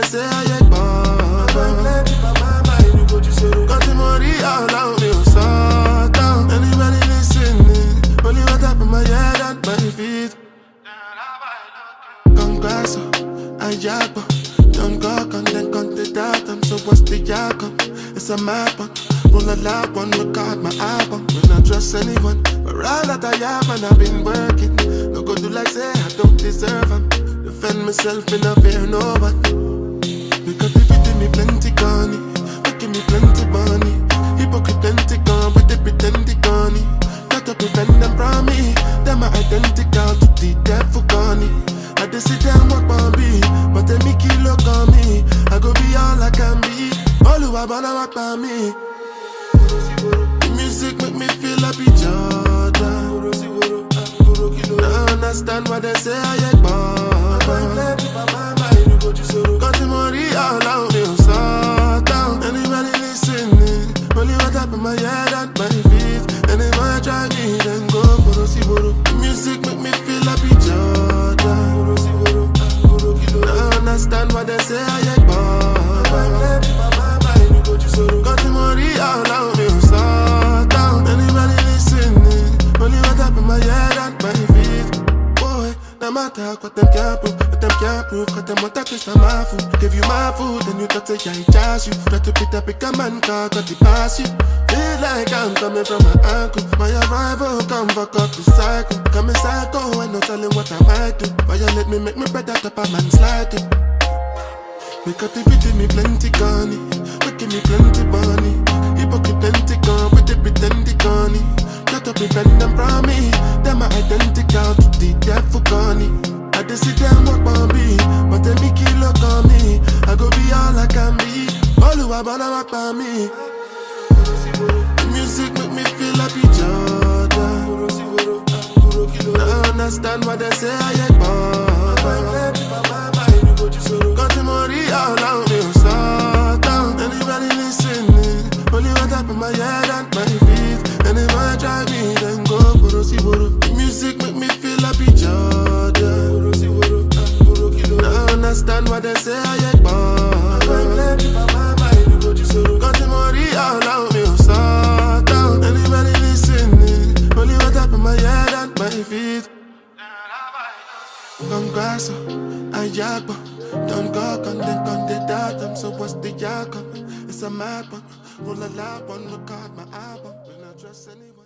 say I ain't born. Got the money all out, me so down. Anybody listening? Only what up in my head and my feet. Congrats, I jab. Don't go on, then come to that. So what's the outcome? It's a mad one. Roll a lap one, record my album. When I trust anyone, but all that I have and I've been working. No go do like say I don't deserve them. Defend myself, me not fear no one. Because they fit me plenty gunny, making me plenty money. Hypocrite plenty gun, but they pretend they gunny. Got to prevent them from me. Them are identical to the devil gunny. I just sit down walk on me, but they make you look on me. I go be all I can be. All who I wanna walk by me. The music make me feel happy, Jordan. I understand what they say, I ain't born. Got the money all out, me so down. Anybody listening? Only what up in my head and my feet. Anybody try me, then go. The music make me feel happy, Jordan. I understand what they say, I ain't born. Got the money all out, me so down. Anybody listening? Only what up in my head and my feet. Boy, no matter what them can't prove, what them can't prove, cause them want to taste of my food. Give you my food, then you talk say I ain't charge you. Try to pick up a man car, got the pass you. Feel like I'm coming from my ankle. My arrival come fuck up the cycle. Come psycho, and no telling what I might do. Violate me, make me better top a man's like it. Because they beating me plenty gunny, making me plenty money. Hypocrite plenty gun, but they pretend they gunny. Got to prevent them from me. Them are identical to the devil gunny. I just sit down walk on me, but they make you look on me. I go be all I can be. All who I wanna walk by me. The music make me feel happy, Jordan. I understand what they say, I ain't born. Got the money all out, me so down. Anybody listening? Only what up in my head and my feet. Anybody try me, then go. The music make me feel happy, Jordan. I understand what they say, I ain't born. Got the money all out, me so down. Anybody listening? Only what up in my head and my feet. Congrats, I jab. Don't go on, then come to that. So what's the outcome? It's a mad one. Roll a lap one, record my album. When I trust anyone.